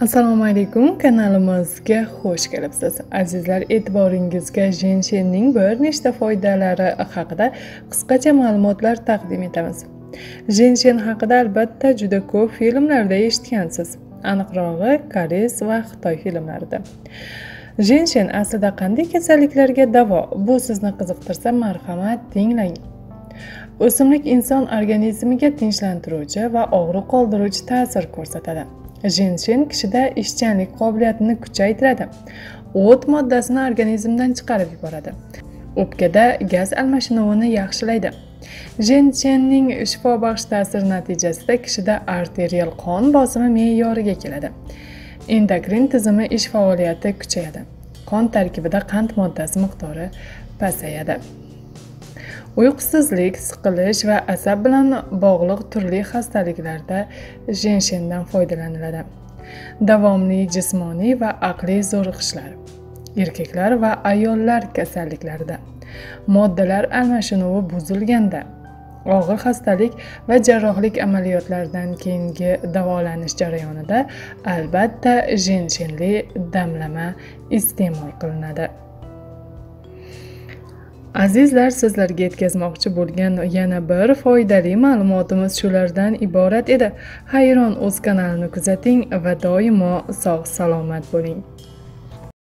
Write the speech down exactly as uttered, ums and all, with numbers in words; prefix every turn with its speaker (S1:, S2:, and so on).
S1: Assalomu alaykum, kanalimizga xush kelibsiz. Azizlar, e'tiboringizga jenshenning bir nechta foydalari haqida qisqacha ma'lumotlar taqdim etamiz. Jenshen haqida albatta juda ko'p filmlarda eshitgansiz. Aniqrog'i, koreys va xitoy filmlarida. Jenshen aslida qanday kasalliklarga davo? Bu sizni qiziqtirsa, marhamat, tinglang. O'simlik inson organizmiga tinchlantiruvchi va og'riq qoldiruvchi ta'sir ko'rsatadi. Jenshen kishida ishchanlik qobiliyatini kuchaytiradi. O't moddasini organizmdan chiqarib yuboradi. O'pkada gaz almashinuvini yaxshilaydi. Jenshenning shifobaxsh ta'siri natijasida kishida arterial qon bosimi me'yoriga keladi. Endokrin tizimi ish faoliyati kuchayadi. Qon tarkibida qand moddasi miqdori pasayadi. Uyqusizlik, siqilish va asab bilan bog'liq turli xastaliklarda jenshendan foydalaniladi. Davomli jismoniy va aqliy zo'riqishlar, erkaklar va ayollar kasalliklarida, moddalar almashinuvi buzilganda, og'ir xastalik va jarrohlik amaliyotlaridan keyingi davolanish jarayonida albatta jenshenli damlama iste'mol qilinadi. Azizlar, sizlarga yetkazmoqchi bo'lgan yana bir foydali ma'lumotimiz shulardan iborat edi. Hayron o'z kanalini kuzating va doimo sog' salomat bo'ling.